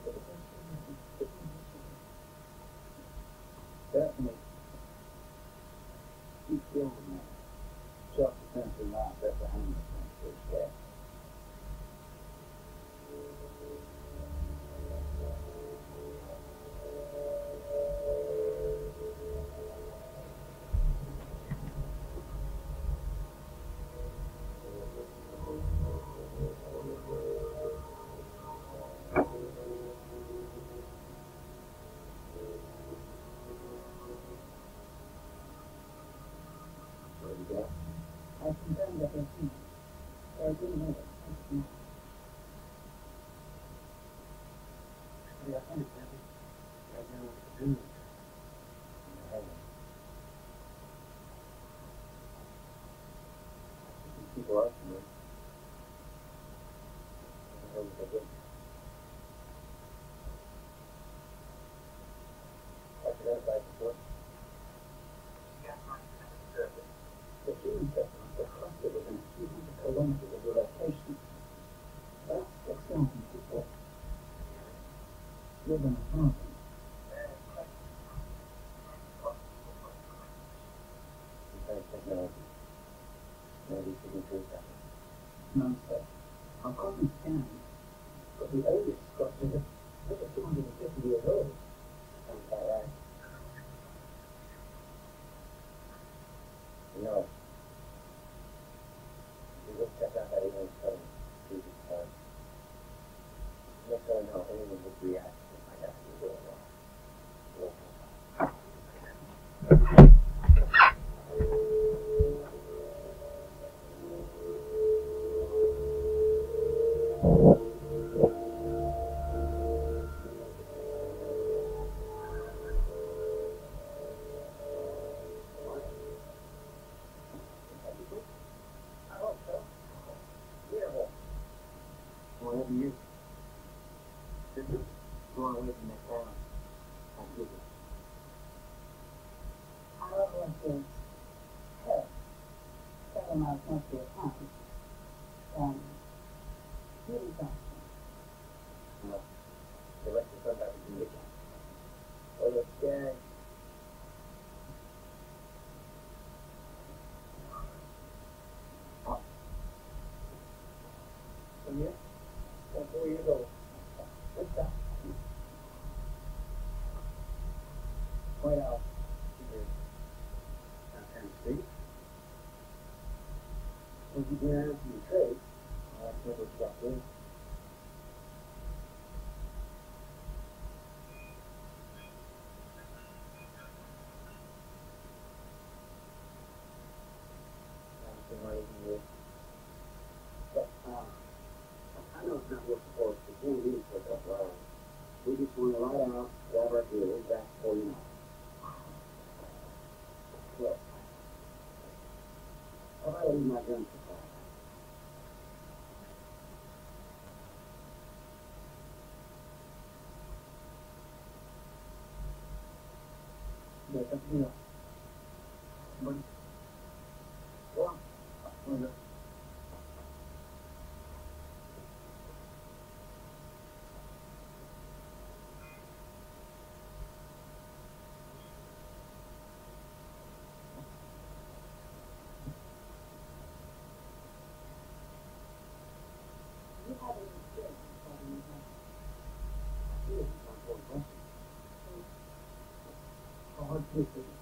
Definitely keep building that. Self-defense or not, that's a hanging defense for a cat. What do you got? I confirmed that they're human. They're being made of sensitive. Yeah, I understand. Right now, what to do. People are from me. I don't know what they did. I should have died before. The human settlement, the cluster within a few hundred kilometers of your location. That's 6,000 people. Live in a mountain. Technology. Maybe signatures happen. None said. Our carbon scans, but the oldest structure is over 250 years old. Sounds about right. You know, we just check out that alien study, previous time. No telling how anyone would react if I got to go along. I hope so. Yeah, whatever you. Going away from that town. I'm good. Our work is hell. Several miles north of your town. Really fast. No. The rest of the sun back in the weekend. Oh, look, yeah. So, yeah. 4 years old. Good stuff. Point out. Tennessee. When you get out from the trade, that's never stopped in. But, I know it's not what for us to do these for a couple hours. We just want to light out, grab our gear, back before you know. Look, how about I leave my gun for class? Yeah, that's me. But, go on. What's up? You have any experience fighting in hell? Here's my important question. How hard is it?